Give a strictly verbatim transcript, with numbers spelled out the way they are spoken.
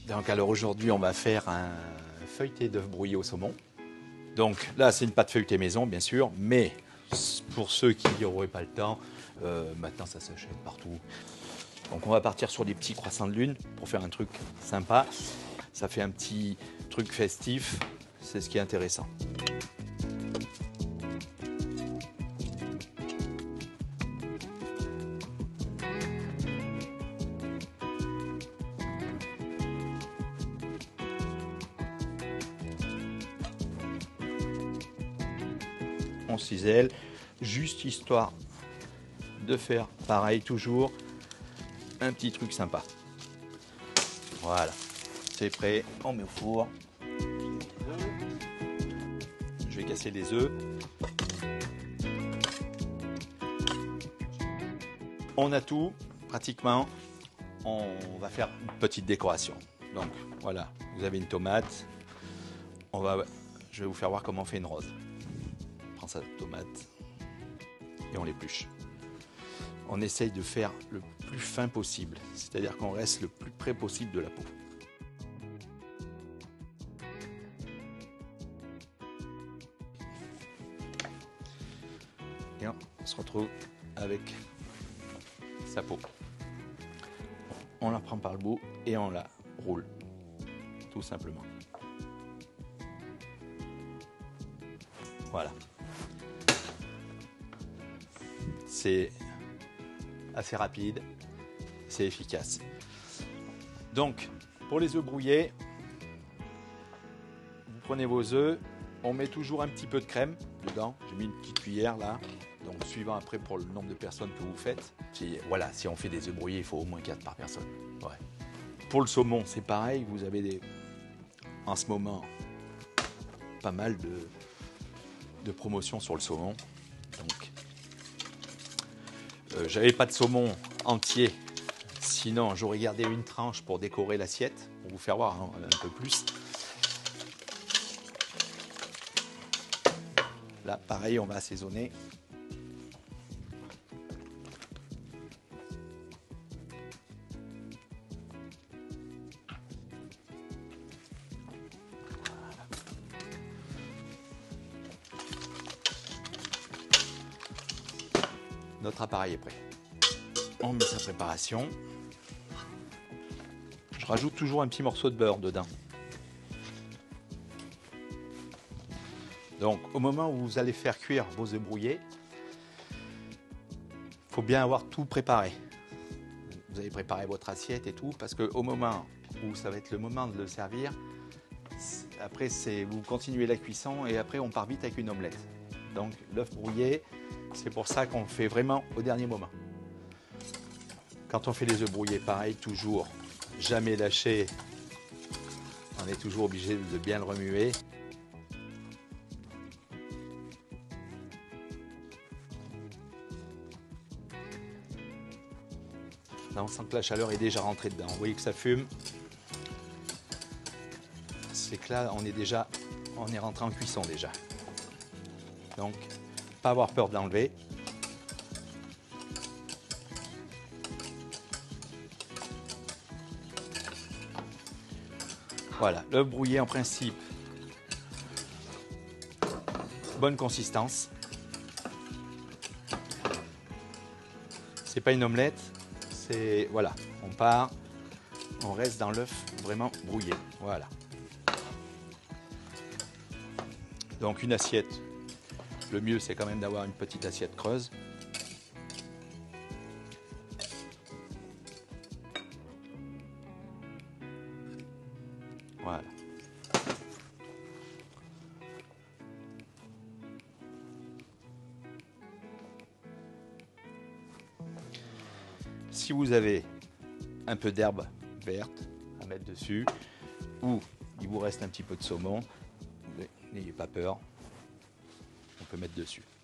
Donc alors aujourd'hui on va faire un feuilleté d'œufs brouillés au saumon. Donc là c'est une pâte feuilletée maison bien sûr, mais pour ceux qui n'auraient pas le temps, euh, maintenant ça s'achète partout. Donc on va partir sur des petits croissants de lune pour faire un truc sympa. Ça fait un petit truc festif, c'est ce qui est intéressant. On cisèle, juste histoire de faire pareil toujours, un petit truc sympa. Voilà, c'est prêt, on met au four. Je vais casser les œufs. On a tout, pratiquement. On va faire une petite décoration. Donc voilà, vous avez une tomate. On va, je vais vous faire voir comment on fait une rose. On prend sa tomate et on l'épluche. On essaye de faire le plus fin possible, c'est-à-dire qu'on reste le plus près possible de la peau. Et on se retrouve avec sa peau. On la prend par le bout et on la roule, tout simplement. Voilà. C'est assez rapide, c'est efficace. Donc, pour les œufs brouillés, vous prenez vos œufs, on met toujours un petit peu de crème dedans. J'ai mis une petite cuillère là, donc suivant après pour le nombre de personnes que vous faites. Si, voilà, si on fait des œufs brouillés, il faut au moins quatre par personne. Ouais. Pour le saumon, c'est pareil, vous avez des, en ce moment pas mal de, de promotions sur le saumon. Donc, Euh, j'avais pas de saumon entier, sinon j'aurais gardé une tranche pour décorer l'assiette, pour vous faire voir hein, un peu plus. Là, pareil, on va assaisonner. Notre appareil est prêt. On met sa préparation. Je rajoute toujours un petit morceau de beurre dedans. Donc au moment où vous allez faire cuire vos œufs brouillés, il faut bien avoir tout préparé. Vous avez préparé votre assiette et tout, parce qu'au moment où ça va être le moment de le servir, après c'est vous continuez la cuisson et après on part vite avec une omelette. Donc l'œuf brouillé, c'est pour ça qu'on le fait vraiment au dernier moment. Quand on fait les œufs brouillés, pareil, toujours jamais lâcher. On est toujours obligé de bien le remuer. Là, on sent que la chaleur est déjà rentrée dedans. Vous voyez que ça fume. C'est que là, on est déjà, on est rentré en cuisson déjà. Donc, pas avoir peur de l'enlever. Voilà, l'œuf brouillé en principe, bonne consistance. C'est pas une omelette, c'est voilà, on part, on reste dans l'œuf vraiment brouillé. Voilà. Donc une assiette. Le mieux, c'est quand même d'avoir une petite assiette creuse. Voilà. Si vous avez un peu d'herbe verte à mettre dessus, ou il vous reste un petit peu de saumon, n'ayez pas peur. On peut mettre dessus.